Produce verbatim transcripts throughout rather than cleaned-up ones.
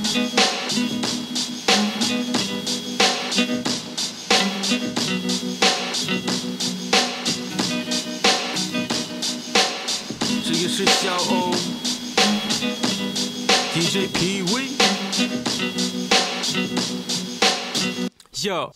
这也是小欧 D J P V Yo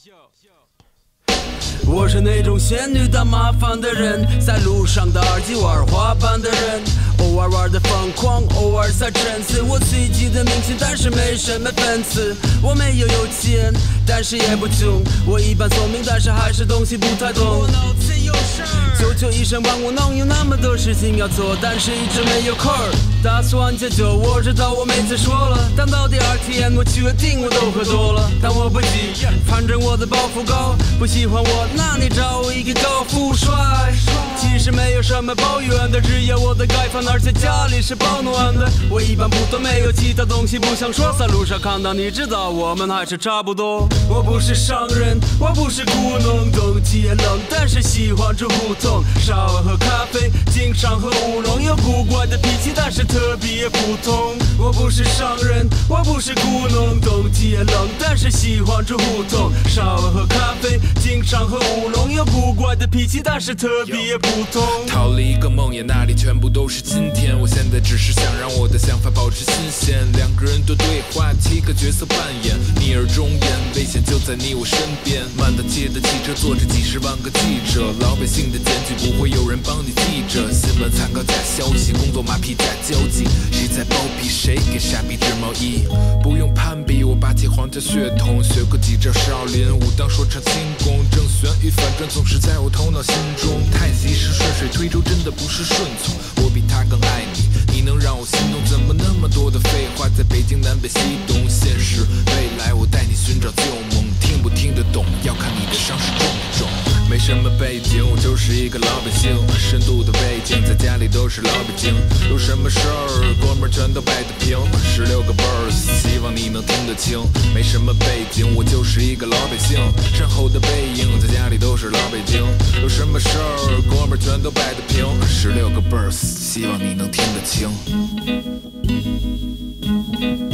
我是那种仙女当麻烦的人，在路上戴耳机玩滑板的人，偶尔玩的疯狂，偶尔在沉思。我随机的明星，但是没什么粉丝。我没有有钱，但是也不穷。我一般聪明，但是还是东西不太懂。我脑子有事儿，求求一声帮我弄，有那么多事情要做，但是一直没有空儿。打算解救，我知道我没再说了，但到第二天我确定我都喝多了，但我不急，反正我的抱负高，不喜欢我，那你找一个高富帅。其实没有什么抱怨的，只要我的盖饭，而且家里是保暖的。我一般不多，没有其他东西不想说，在路上看到你知道我们还是差不多。我不是商人，我不是故弄冬季也冷，但是喜欢住胡同，稍晚喝咖啡，经常喝乌龙，有古怪的脾气，但是特别普通。我不是商人，我不是故弄冬季也冷，但是喜欢住胡同，稍晚喝咖啡，经常喝乌龙，有古怪的脾气，但是特别普通。 逃离一个梦魇，那里全部都是今天。我现在只是想让我的想法保持新鲜。两个人的对话，七个角色扮演，逆耳忠言，危险就在你我身边。满大街的汽车坐着几十万个记者，老百姓的检举不会有人帮你记着。新闻参考假消息，工作马屁假交际，谁在包庇谁给傻逼织毛衣？不用攀比，我霸气皇家血统，学过几招少林武当说唱轻功，正旋与反转总是在我头脑心中。太极是顺水推舟，真的不是顺从。我比他更爱你，你能让我心动？怎么那么多的废话？在北京南北西东，现实未来，我带你寻找旧梦。听不听得懂，要看你的伤势重不重。没什么背景，我就是一个老百姓。深度的背景，在家里都是老北京。有什么事儿，哥们儿全都摆得平。十六个 verse， 希望你能听得清。没什么背景，我就是一个老百姓。身后的背影，在家里都是老北京。有什么事儿，哥们儿全都摆得平。十六个 verse， 希望你能听得清。